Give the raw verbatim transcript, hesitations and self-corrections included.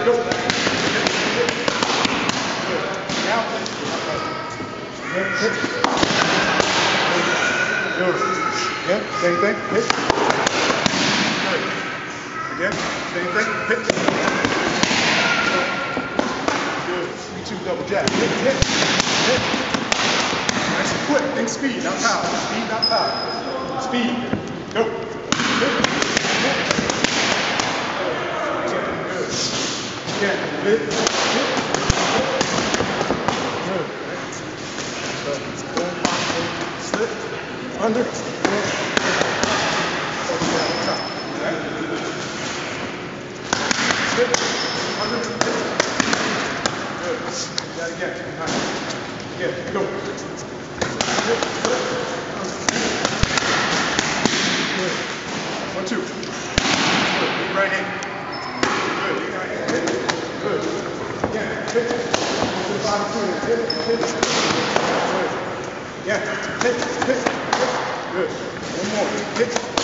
Go. Hit. Good. Now. Hit. Hit. Good. Again, same thing. Hit. Good. Again, same thing. Hit. Good. three two double jab. Hit. Hit. Hit. Nice and quick. Think speed, not power. Speed, not power. Speed. Go. Hit. Hit. Good. Again. Hit. Hit. Good. So, boom, pop, boom, slip, under, boom, over down on top. Right? Slip, under, hit. Good. Do that again. Nice. Again. Go. Hit, slip, under. Good. One, two. Good. Big right hand. Good. Big right hand. Hit. Good. Again. Hit. Bottom two. Hit. Hit. Good. Yeah. Hit. Hit. Hit. Good. One more. Hit.